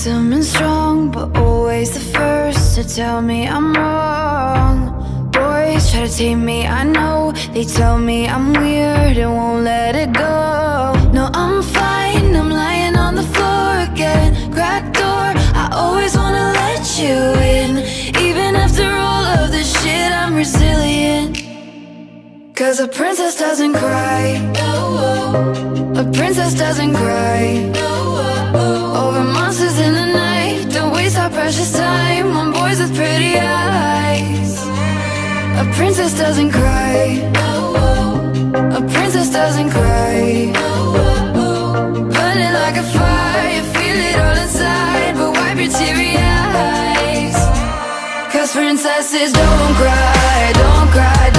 handsome and strong, but always the first to tell me I'm wrong. Boys try to tame me, I know. They tell me I'm weird and won't let it go. No, I'm fine, I'm lying on the floor again. Cracked door, I always wanna let you in. Even after all of this shit, I'm resilient. Cause a princess doesn't cry. A princess doesn't cry over monsters in the night. Don't waste our precious time on boys with pretty eyes. A princess doesn't cry. A princess doesn't cry. Burning like a fire, you feel it all inside, but wipe your teary eyes. Cause princesses don't cry, don't cry,